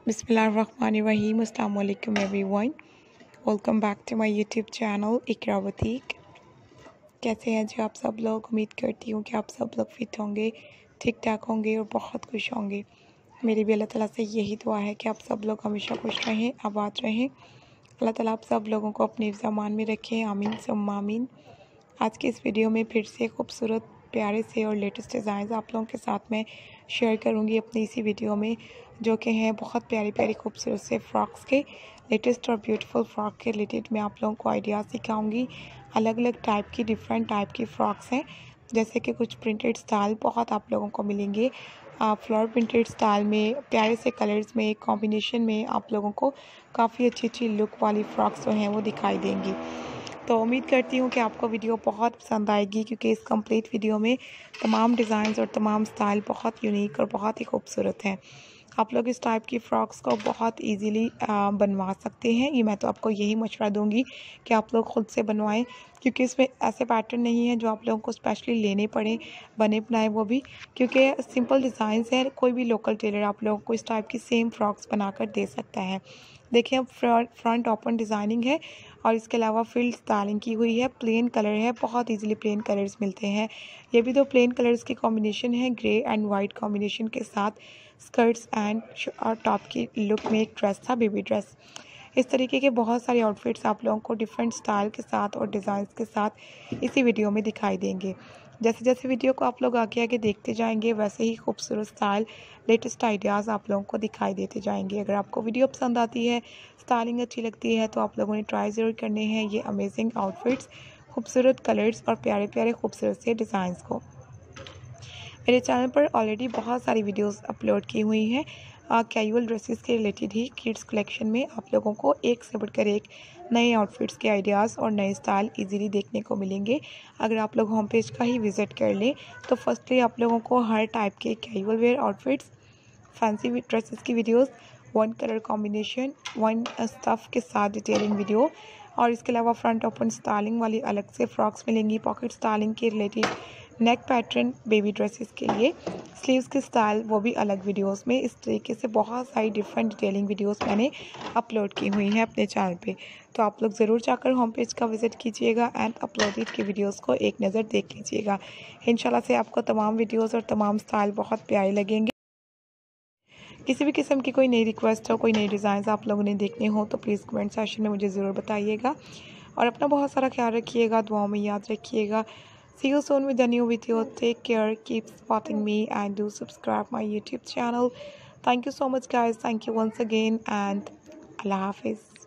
बिस्मिल्लाहिर्रहमानिर्रहीम अस्सलाम वालेकुम everyone. Welcome back to my YouTube channel Iqra boutique. कैसे हैं जी आप सब लोग? उम्मीद करती हूँ कि आप सब लोग फिट होंगे, ठीक ठाक होंगे और बहुत खुश होंगे। मेरी भी अल्लाह ताला से यही दुआ है कि आप सब लोग हमेशा खुश रहें, आबाद रहें। अल्लाह ताला आप सब लोगों को अपने ज़मान में रखें, आमीन सुम्मा आमीन। आज की इस वीडियो में फिर से खूबसूरत प्यारे से और लेटेस्ट डिज़ाइन आप लोगों के साथ में शेयर करूंगी अपनी इसी वीडियो में, जो कि हैं बहुत प्यारी प्यारी खूबसूरत से फ़्रॉक्स के लेटेस्ट और ब्यूटीफुल फ्रॉक के रिलेटेड मैं आप लोगों को आइडियाज़ सिखाऊंगी। अलग अलग टाइप की डिफरेंट टाइप की फ़्रॉक्स हैं, जैसे कि कुछ प्रिंटेड स्टाइल बहुत आप लोगों को मिलेंगे। फ्लोर प्रिंटेड स्टाइल में प्यारे से कलर्स में कॉम्बिनेशन में आप लोगों को काफ़ी अच्छी अच्छी लुक वाली फ़्रॉक्स जो हैं वो दिखाई देंगी। तो उम्मीद करती हूँ कि आपको वीडियो बहुत पसंद आएगी, क्योंकि इस कंप्लीट वीडियो में तमाम डिज़ाइंस और तमाम स्टाइल बहुत यूनिक और बहुत ही खूबसूरत हैं। आप लोग इस टाइप की फ़्रॉक्स को बहुत इजीली बनवा सकते हैं। ये मैं तो आपको यही मशवरा दूंगी कि आप लोग ख़ुद से बनवाएं, क्योंकि इसमें ऐसे पैटर्न नहीं है जो आप लोगों को स्पेशली लेने पड़े बने बनाए, वो भी क्योंकि सिंपल डिज़ाइंस हैं। कोई भी लोकल टेलर आप लोगों को इस टाइप की सेम फ्रॉक्स बनाकर दे सकता है। देखिए अब फ्रंट ओपन डिज़ाइनिंग है और इसके अलावा फील्ड स्टाइलिंग की हुई है। प्लेन कलर है, बहुत इजीली प्लेन कलर्स मिलते हैं। ये भी दो प्लेन कलर्स की कॉम्बिनेशन है, ग्रे एंड वाइट कॉम्बिनेशन के साथ स्कर्ट्स एंड और टॉप की लुक में एक ड्रेस था, बेबी ड्रेस। इस तरीके के बहुत सारे आउटफिट्स आप लोगों को डिफरेंट स्टाइल के साथ और डिज़ाइंस के साथ इसी वीडियो में दिखाई देंगे। जैसे जैसे वीडियो को आप लोग आगे आगे देखते जाएंगे, वैसे ही खूबसूरत स्टाइल लेटेस्ट आइडियाज़ आप लोगों को दिखाई देते जाएंगे। अगर आपको वीडियो पसंद आती है, स्टाइलिंग अच्छी लगती है, तो आप लोगों ने ट्राई ज़रूर करने हैं ये अमेजिंग आउटफिट्स, खूबसूरत कलर्स और प्यारे प्यारे खूबसूरत से डिज़ाइंस को। मेरे चैनल पर ऑलरेडी बहुत सारी वीडियोस अपलोड की हुई हैं कैजुअल ड्रेसेस के रिलेटेड ही। किड्स कलेक्शन में आप लोगों को एक से बढ़कर एक नए आउटफिट्स के आइडियाज़ और नए स्टाइल इजीली देखने को मिलेंगे। अगर आप लोग होम पेज का ही विज़िट कर लें तो फर्स्टली आप लोगों को हर टाइप के casual wear outfits, fancy dresses की videos, one colour combination, one stuff के साथ डिटेलिंग वीडियो, और इसके अलावा फ्रंट ओपन स्टाइलिंग वाली अलग से फ्रॉक्स मिलेंगी, पॉकेट स्टाइलिंग के related, neck pattern baby dresses के लिए, स्लीव्स के स्टाइल वो भी अलग वीडियोस में। इस तरीके से बहुत सारी डिफरेंट डिटेलिंग वीडियोस मैंने अपलोड की हुई हैं अपने चैनल पे। तो आप लोग ज़रूर जाकर होम पेज का विज़िट कीजिएगा एंड अपलोडेड की वीडियोस को एक नज़र देख लीजिएगा। इंशाल्लाह से आपको तमाम वीडियोस और तमाम स्टाइल बहुत प्यारे लगेंगे। किसी भी किस्म की कोई नई रिक्वेस्ट हो, कोई नई डिज़ाइंस आप लोगों ने देखने हो, तो प्लीज़ कमेंट सेक्शन में मुझे ज़रूर बताइएगा। और अपना बहुत सारा ख्याल रखिएगा, दुआओं में याद रखिएगा। See you soon with a new video. Take care, keep supporting me and do subscribe my YouTube channel. Thank you so much guys. Thank you once again and Allah Hafiz.